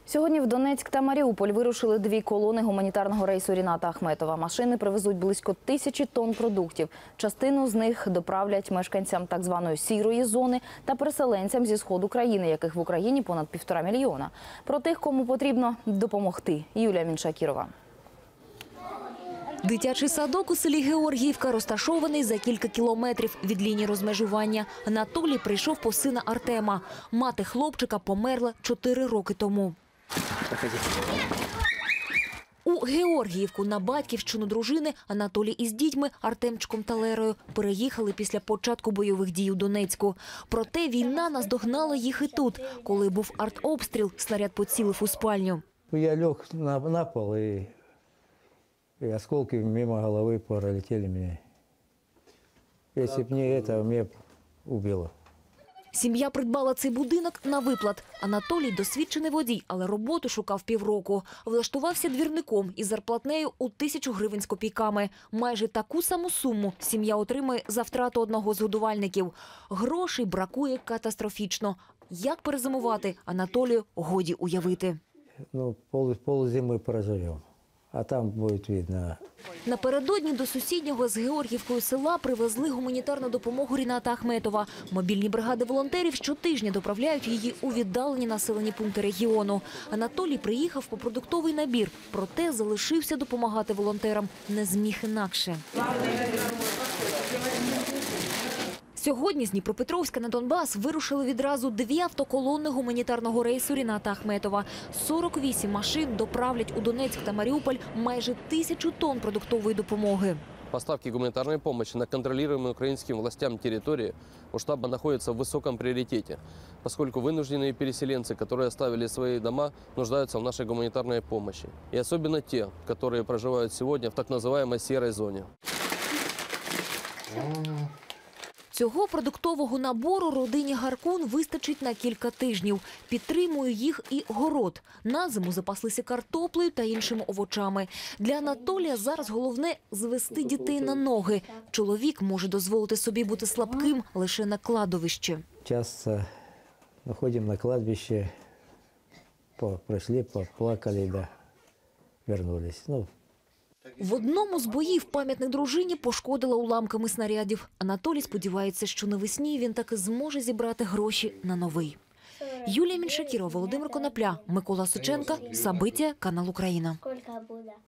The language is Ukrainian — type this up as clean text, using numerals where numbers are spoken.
Сьогодні в Донецьк та Маріуполь вирушили дві колони гуманітарного рейсу Ріната Ахметова. Машини привезуть близько 1000 тонн продуктів. Частину з них доправлять мешканцям так званої «сірої зони» та переселенцям зі сходу країни, яких в Україні понад 1,5 мільйона. Про тих, кому потрібно допомогти. Юлія Міншакірова. Дитячий садок у селі Георгіївка розташований за кілька кілометрів від лінії розмежування. Анатолій прийшов по сина Артема. Мати хлопчика померла 4 роки тому. У Георгіївку на батьківщину дружини Анатолій із дітьми Артемчиком та Лерою переїхали після початку бойових дій у Донецьку. Проте війна наздогнала їх і тут. Коли був артобстріл, снаряд поцілив у спальню. Я лег на пол, и осколки мимо головы пролетели мне. Если бы не это, меня убило. Сім'я придбала цей будинок на виплат. Анатолій – досвідчений водій, але роботу шукав півроку. Влаштувався двірником із зарплатнею у 1000 гривень з копійками. Майже таку саму суму сім'я отримує за втрату одного з годувальників. Грошей бракує катастрофічно. Як перезимувати, Анатолію годі уявити. Ну, ползимы проживем, а там будет видно. Напередодні до сусіднього з Георгіївкою села привезли гуманітарну допомогу Ріната Ахметова. Мобільні бригади волонтерів щотижня доправляють її у віддалені населені пункти регіону. Анатолій приїхав по продуктовий набір, проте залишився допомагати волонтерам. Не зміг інакше. Сьогодні з Дніпропетровська на Донбас вирушили відразу 2 автоколони гуманітарного рейсу Ріната Ахметова. 48 машин доправлять у Донецьк та Маріуполь майже 1000 тонн продуктової допомоги. Поставки гуманитарной помощи на контролируемые украинским властям территории у штаба находятся в высоком приоритете, поскольку вынужденные переселенцы, которые оставили свои дома, нуждаются в нашей гуманитарной помощи. И особенно те, которые проживают сегодня в так называемой серой зоне. Цього продуктового набору родині Гаркун вистачить на кілька тижнів. Підтримує їх і город. На зиму запаслися картоплею та іншими овочами. Для Анатолія зараз головне – звести дітей на ноги. Чоловік може дозволити собі бути слабким лише на кладовищі. Часто находим на кладбище, прошли, поплакали, да, вернулись. Ну, В одному з боїв пам'ятник дружині пошкодила уламками снарядів. Анатолій сподівається, що навесні він таки зможе зібрати гроші на новий. Юлія Міншакірова, Володимир Конопля, Микола Сученка, Сабиття, канал Україна.